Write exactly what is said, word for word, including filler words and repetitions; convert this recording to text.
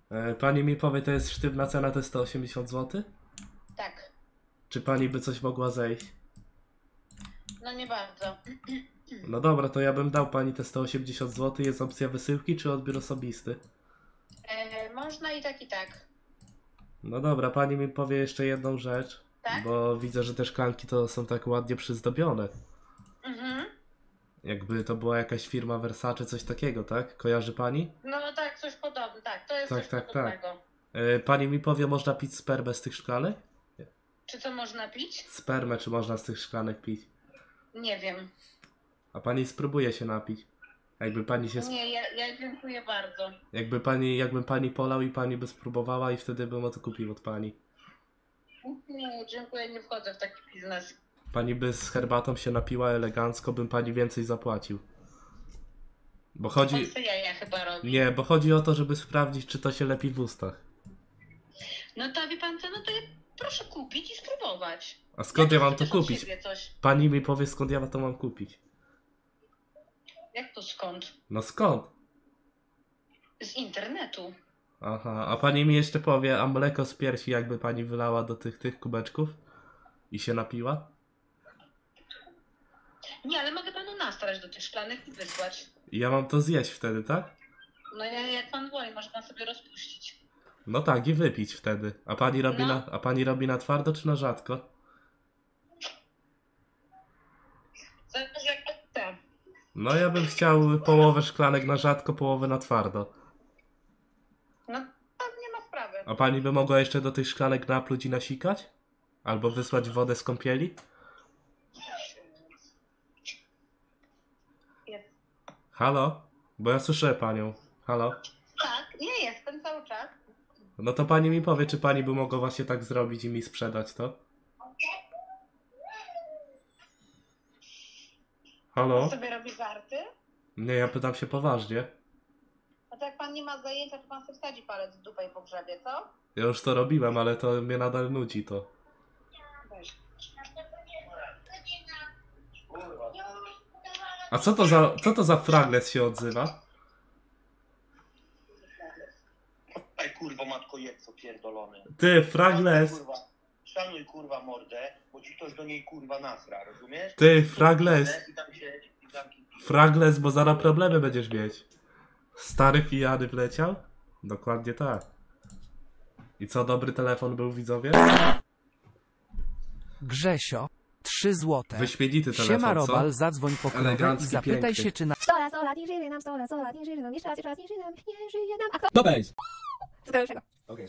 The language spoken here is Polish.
E, pani mi powie, to jest sztywna cena, to jest sto osiemdziesiąt złotych? Tak. Czy pani by coś mogła zejść? No nie bardzo. No dobra, to ja bym dał pani te sto osiemdziesiąt złotych. Jest opcja wysyłki czy odbiór osobisty? E, można i tak, i tak. No dobra, pani mi powie jeszcze jedną rzecz. Tak? Bo widzę, że te szklanki to są tak ładnie przyzdobione. Mhm. Jakby to była jakaś firma Versace, coś takiego, tak? Kojarzy pani? No tak, coś podobnego. Tak, to jest Tak, coś tak, tak. podobnego. E, pani mi powie, można pić spermę z tych szklanek? Czy co można pić? Spermę, czy można z tych szklanek pić? Nie wiem. A pani spróbuje się napić. Jakby pani się... Sp... Nie, ja, ja dziękuję bardzo. Jakby pani, jakbym pani polał i pani by spróbowała i wtedy bym to kupił od pani. Nie, dziękuję, nie wchodzę w taki biznes. Pani by z herbatą się napiła elegancko, bym pani więcej zapłacił. Bo chodzi... On sobie jaja chyba robi. Nie, bo chodzi o to, żeby sprawdzić, czy to się lepi w ustach. No to wie pan co, no to proszę kupić i spróbować. A skąd ja mam to też od kupić? siebie coś. Pani mi powie, skąd ja to mam kupić. Jak to skąd? No skąd? Z internetu. Aha, a pani mi jeszcze powie, a mleko z piersi jakby pani wylała do tych, tych kubeczków i się napiła? Nie, ale mogę panu nastrać do tych szklanek i wysłać. I ja mam to zjeść wtedy, tak? No ja- jak pan woli, może pan sobie rozpuścić. No tak, i wypić wtedy. A pani robi, No. na, a pani robi na twardo czy na rzadko? Zależy jak pan chce. No ja bym chciał połowę szklanek na rzadko, połowę na twardo. No to nie ma sprawy. A pani by mogła jeszcze do tych szklanek napluć i nasikać? Albo wysłać wodę z kąpieli? Jest. Halo? Bo ja słyszę panią. Halo? Tak, nie jestem cały czas. No to pani mi powie, czy pani by mogła właśnie tak zrobić i mi sprzedać to? Halo? Pan sobie robi żarty? Nie, ja pytam się poważnie. No to jak pan nie ma zajęcia, to pan sobie wsadzi palec w dupę i pogrzebie, co? Ja już to robiłem, ale to mnie nadal nudzi to. Weź. A co to za, co to za fragles się odzywa? Ej kurwa matko jebco pierdolony. Ty, fragles! Kurwa, szanuj kurwa mordę, bo ci ktoś do niej kurwa nasra, rozumiesz? Ty, fragles! I tam siedź, i tam ki- Fragles, bo zaraz problemy będziesz mieć. Stary pijany wleciał? Dokładnie tak. I co, dobry telefon był, widzowie? Grzesio, trzy złote. Wyśmienity telefon, Siema co? Robal, zadzwoń po krowę i Elegancki, zapytaj piękny. się, czy na sto lat, sto lat, nie żyje nam, sto lat, sto lat, nie żyje nam, jeszcze raz, jeszcze raz, nie żyje nam, nie żyje nam. A kto? Do base. Wszystkiego lepszego. Okay.